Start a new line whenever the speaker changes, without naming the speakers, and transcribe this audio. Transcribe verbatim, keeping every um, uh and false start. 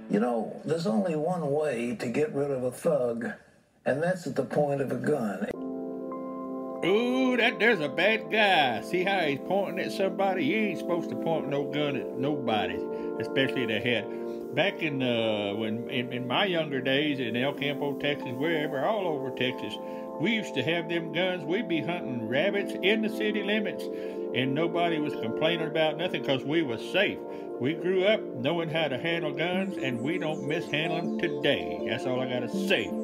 You know, there's only one way to get rid of a thug, and that's at the point of a gun.
Ooh, that there's a bad guy. See how he's pointing at somebody? You ain't supposed to point no gun at nobody, especially the head. Back in uh, when in, in my younger days in El Campo, Texas, wherever, all over Texas, we used to have them guns. We'd be hunting rabbits in the city limits, and nobody was complaining about nothing because we was safe. We grew up knowing how to handle guns, and we don't mishandle them today. That's all I gotta say.